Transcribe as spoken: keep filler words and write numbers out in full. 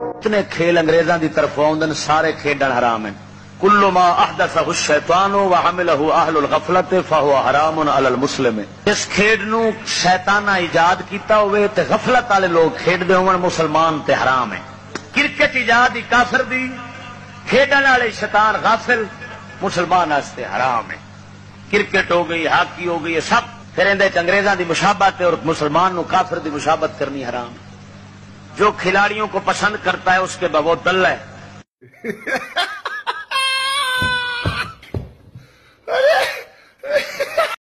इतने खेल अंग्रेजा की तरफ आउंदन सारे खेडन हराम है। कुल्लु मा अहदसहु शैतानु व हमिलहु अहलुल गफलत फहुव हरामुन अलल मुस्लिम। जिस खेड नू शैताना इजाद कीता होवे ते गफलत वाले लोग खेडदे होवन मुसलमान ते हराम है। क्रिकेट इजाद काफिर दी, खेडन वाले शैतान गाफिल मुसलमान वास्ते हराम है। क्रिकेट हो गई, हॉकी हो गई, सब फिर इंदे च अंग्रेजा की मुशाबत है और मुसलमान नू काफिर की मुशाबत करनी हराम है। जो खिलाड़ियों को पसंद करता है उसके बगैर दल्ला है।